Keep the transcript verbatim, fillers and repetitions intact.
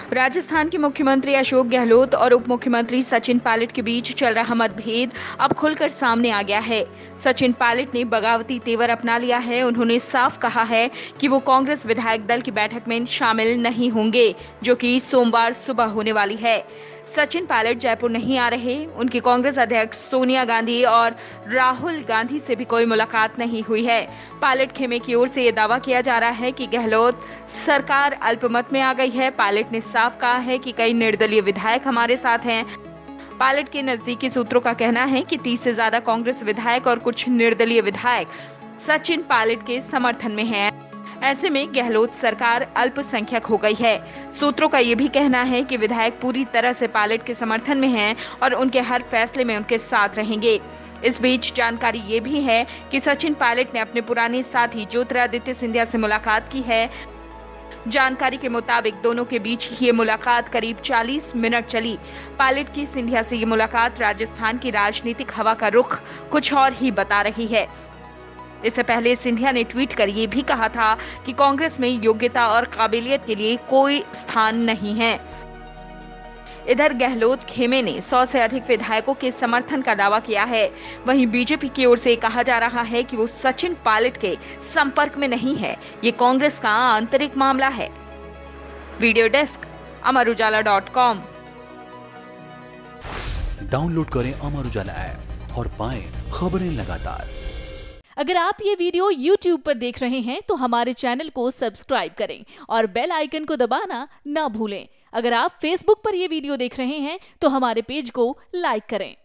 राजस्थान के मुख्यमंत्री अशोक गहलोत और उप मुख्यमंत्री सचिन पायलट के बीच चल रहा मतभेद अब खुलकर सामने आ गया है। सचिन पायलट ने बगावती तेवर अपना लिया है। उन्होंने साफ कहा है कि वो कांग्रेस विधायक दल की बैठक में शामिल नहीं होंगे, जो कि सोमवार सुबह होने वाली है। सचिन पायलट जयपुर नहीं आ रहे। उनकी कांग्रेस अध्यक्ष सोनिया गांधी और राहुल गांधी से भी कोई मुलाकात नहीं हुई है। पायलट खेमे की ओर से ये दावा किया जा रहा है कि गहलोत सरकार अल्पमत में आ गई है। पायलट ने साफ कहा है कि कई निर्दलीय विधायक हमारे साथ हैं। पायलट के नजदीकी सूत्रों का कहना है कि तीस से ज्यादा कांग्रेस विधायक और कुछ निर्दलीय विधायक सचिन पायलट के समर्थन में हैं। ऐसे में गहलोत सरकार अल्पसंख्यक हो गई है। सूत्रों का ये भी कहना है कि विधायक पूरी तरह से पायलट के समर्थन में हैं और उनके हर फैसले में उनके साथ रहेंगे। इस बीच जानकारी ये भी है कि सचिन पायलट ने अपने पुराने साथी ज्योतिरादित्य सिंधिया से मुलाकात की है। जानकारी के मुताबिक दोनों के बीच ये मुलाकात करीब चालीस मिनट चली। पायलट की सिंधिया से ये मुलाकात राजस्थान की राजनीतिक हवा का रुख कुछ और ही बता रही है। इससे पहले सिंधिया ने ट्वीट कर ये भी कहा था कि कांग्रेस में योग्यता और काबिलियत के लिए कोई स्थान नहीं है। इधर गहलोत खेमे ने सौ से अधिक विधायकों के समर्थन का दावा किया है। वहीं बीजेपी की ओर से कहा जा रहा है कि वो सचिन पायलट के संपर्क में नहीं है। ये कांग्रेस का आंतरिक मामला है। Video desk Amar Ujala dot com. Download करें अमर उजाला ऐप और पाएं खबरें लगातार। अगर आप ये वीडियो यूट्यूब पर देख रहे हैं तो हमारे चैनल को सब्सक्राइब करें और बेल आइकन को दबाना ना भूलें। अगर आप फेसबुक पर ये वीडियो देख रहे हैं तो हमारे पेज को लाइक करें।